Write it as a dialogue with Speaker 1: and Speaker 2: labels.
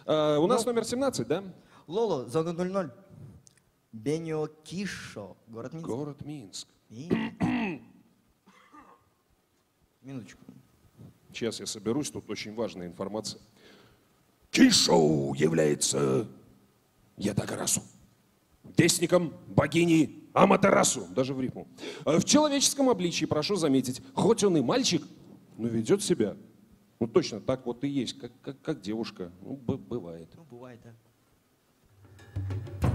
Speaker 1: У нас номер 17, да?
Speaker 2: Лоло, зона 00. Беньо Кишо, город Минск.
Speaker 1: Город Минск.
Speaker 2: Минуточку.
Speaker 1: Сейчас я соберусь, тут очень важная информация. Кишоу является Ятагарасу, вестником богини Аматерасу, даже в рифму. В человеческом обличии, прошу заметить, хоть он и мальчик, но ведет себя, ну точно так вот и есть, как девушка. Ну, бывает.
Speaker 2: Ну, бывает, да.